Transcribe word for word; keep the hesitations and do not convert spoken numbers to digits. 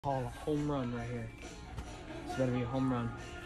Call a home run right here. It's gonna be a home run.